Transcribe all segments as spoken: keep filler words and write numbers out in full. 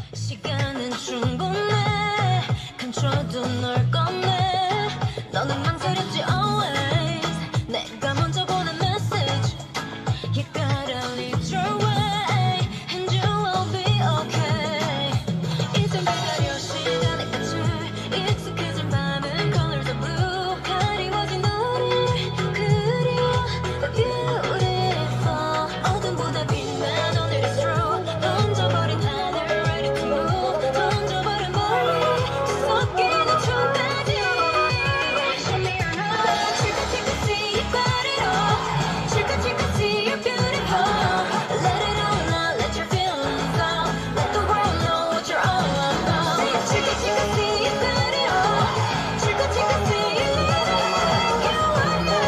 시간은 충분해 감춰도 널 꺼내 너는 망설였지 always 내가 먼저 보낸 message You gotta lead your way and you will be okay 인생 기다려 시간의 끝을 익숙해진 밤은 colors of blue 가리워진 너를 그리워 beautiful 어둠보다 빛난 오늘 is true 던져버린 하늘 ready to move 던져버린 멀리 섞이는 춤까지 Show me your love 실컷실컷 see you got it all 실컷실컷 see you're beautiful Let it all out, let your feelings out Let the world know what you're all about 실컷실컷 see you got it all 실컷실컷 see you like you are now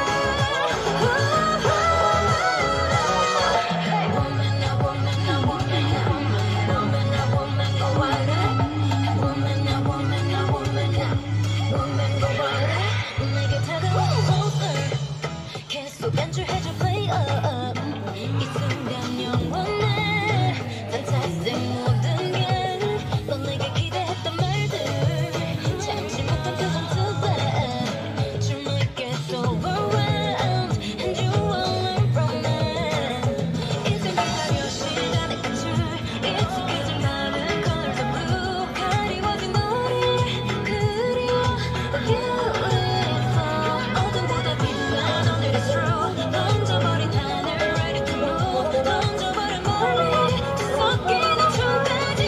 Woman, a woman, a woman, a woman, a woman, go wild Woman, a woman, a woman, a woman, go wild 내게 다가오는 closer 계속 안주해줘 play up 이 순간 영원해 Fantastic 모든 게넌 내게 기대했던 말들 참지 못한 표정 too bad You might get overwhelmed and you will learn from that 인생 기다려 시간의 끝을 익숙해진 밤은 colors of blue 가리워진 너를 그리워 beautiful 어둠보다 빛난 오늘 is true 던져버린 하늘 ready to move 던져버린 멀리 섞이는 춤까지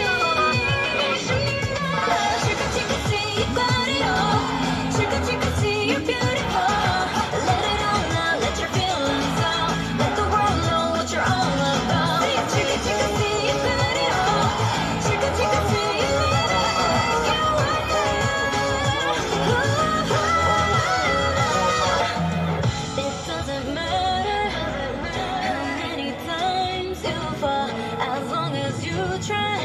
실컷실컷 see you got it all 실컷실컷 see you're beautiful Let it all out, let your feelings out Let the world know what you're all about 실컷실컷 see you got it all 실컷실컷 see you like you are now It doesn't matter how many times you fall as long as you try